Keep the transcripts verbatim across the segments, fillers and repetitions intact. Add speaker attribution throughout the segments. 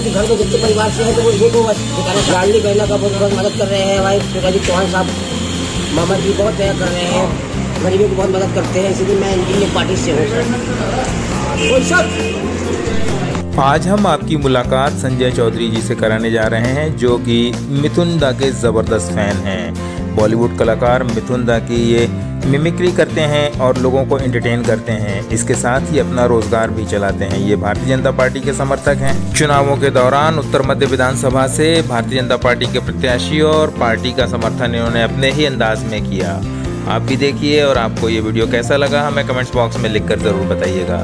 Speaker 1: उनके घर में जितने परिवार से हैं तो वो देखो बस लाडली बहना का बहुत बहुत मदद कर रहे हैं। हमारे शिवराज चौहान साहब मामा जी बहुत दया कर रहे हैं, गरीबों को बहुत मदद करते हैं, इसलिए मैं इंडियन पार्टी से हूँ सर।
Speaker 2: आज हम आपकी मुलाकात संजय चौधरी जी से कराने जा रहे हैं, जो कि मिथुन दा के ज़बरदस्त फ़ैन हैं। बॉलीवुड कलाकार मिथुन दा की ये मिमिक्री करते हैं और लोगों को एंटरटेन करते हैं, इसके साथ ही अपना रोजगार भी चलाते हैं। ये भारतीय जनता पार्टी के समर्थक हैं। चुनावों के दौरान उत्तर मध्य विधानसभा से भारतीय जनता पार्टी के प्रत्याशी और पार्टी का समर्थन इन्होंने अपने ही अंदाज में किया। आप भी देखिए और आपको ये वीडियो कैसा लगा हमें कमेंट्स बॉक्स में लिखकर जरूर बताइएगा।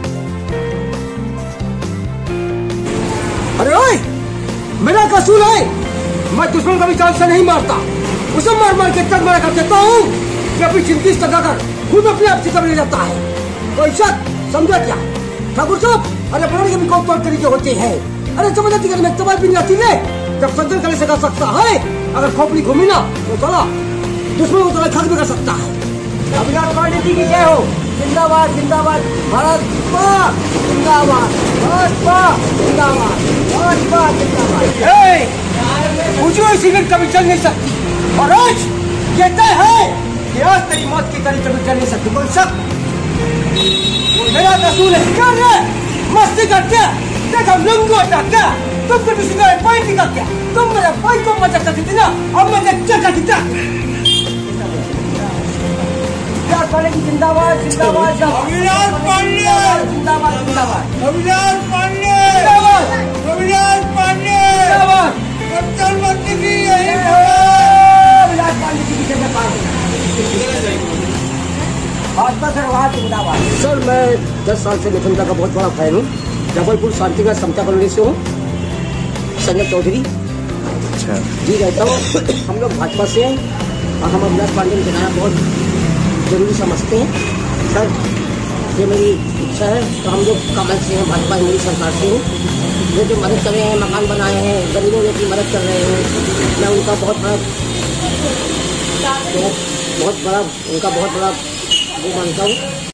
Speaker 1: अरे ओए, मेरा कसूर है, मैं दुश्मन का भी चाल से नहीं मारता, उसे मार मार के तक मारा कर देता हूँ कि अपनी जिंदगी लगाकर खुद अपने आप से ले जाता है। कोई शक समझा क्या ठाकुर साहब? अरे अपराधी के भी कौन कौन तरीके होते हैं। अरे समझ आती है तबाह भी नहीं आती है जब संतन करने से कर सकता है। अगर खोपड़ी घूमी ना तो चला दुश्मन को तो खत्म कर सकता है। अभिलाष पांडे जी की जय हो। जिंदाबाद जिंदाबाद भाजपा जिंदाबाद भाजपा जिंदाबाद भाजपा जिंदाबाद। मुझे सिगरेट कभी चल नहीं सकती और आज ये तय है कि आज तेरी मौत की कड़ी कभी चल नहीं सकती। कोई शक मेरा कसूर है क्या रे? मस्ती करते देख हम लंगो क्या तुम तो किसी का पाई निकल क्या? तुम मेरे भाई को मजा करती थी ना, अब मैं क्या करती थी? पांडे की जिंदाबाद जिंदाबाद
Speaker 3: अभिलाष पांडे
Speaker 1: जिंदाबाद जिंदाबाद
Speaker 3: अभिलाष पांडे
Speaker 1: जिंदाबाद
Speaker 3: अभिलाष पांडे
Speaker 1: जिंदाबाद
Speaker 3: प्रधानमंत्री की यही
Speaker 1: अभिलाष पांडे जी की जिंदाबाद भाजपा सरकार जिंदाबाद। सर मैं दस साल से मिथुन दा का बहुत बड़ा फैन हूँ। जबलपुर शांतिनगर समता कॉलोनी से हूँ। संजय चौधरी अच्छा जी रहता हूँ। हम लोग भाजपा से हैं और हम अभिलाष पांडे को जिताना बहुत जरूरी समझते हैं। सर ये मेरी इच्छा है तो हम लोग कमल से हैं, भाजपा मेरी सरकार से हूँ। वो जो मदद कर रहे हैं, मकान बनाए हैं, गरीबों की मदद कर रहे हैं, मैं उनका बहुत बड़ा बहुत बहुत बड़ा उनका बहुत बड़ा वो मानता हूँ।